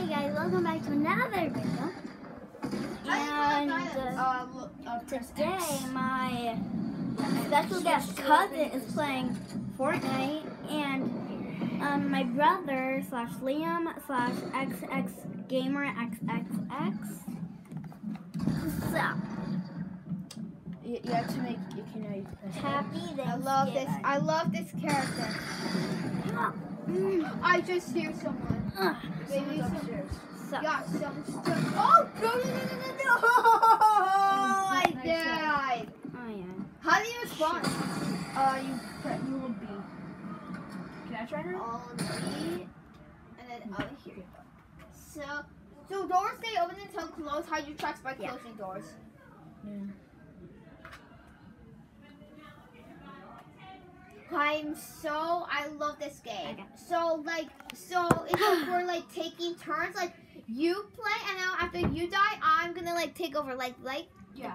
guys, welcome back to another video. And today my special guest cousin is playing Fortnite, and my brother / Liam / XXXGamerXXX. So you have to make happy Thanksgiving. I love this character. I just hear someone. Maybe upstairs. Yeah, someone's still. Oh no! I died. Oh yeah. How do you respond? You will be. Can I try her? All B, and then out here. So doors stay open until closed. How do you track by closing doors? Yeah. I love this game. Okay. So it's like we're like taking turns. Like you play, and now after you die, I'm gonna like take over. Yeah.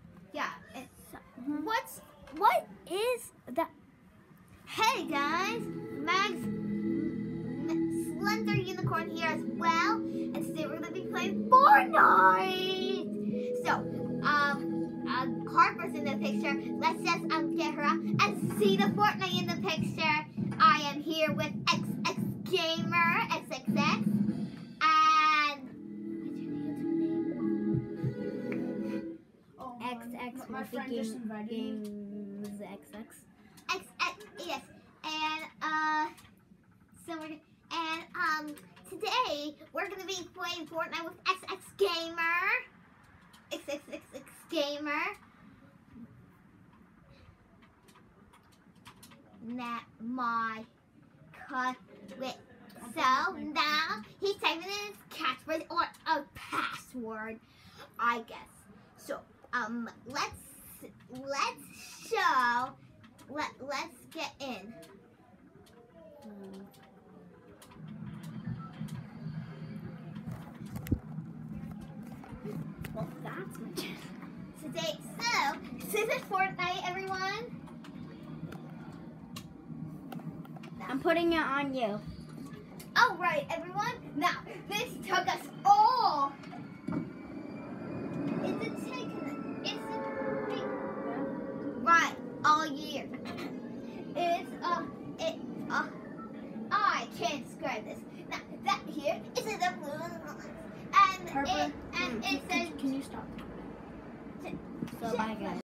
What is that? Hey guys, Max Slender Unicorn here as well, and today we're gonna be playing Fortnite. So Harper's in the picture. Let's just get her out and see the Fortnite in the picture. I am here with XXXGamerXXX and XX. My friend just invited games XX. Yes, and today we're gonna be playing Fortnite with XXXGamer. My cut with. So now he's typing in his catchphrase or a password, I guess. So let's get in. Well, that's much. Today, this is Fortnite, everyone. I'm putting it on you. All right, everyone. Now, this took us all. Right, all year. I can't describe this. Now, that here is the blue, and it says. Can you stop? So bye, guys.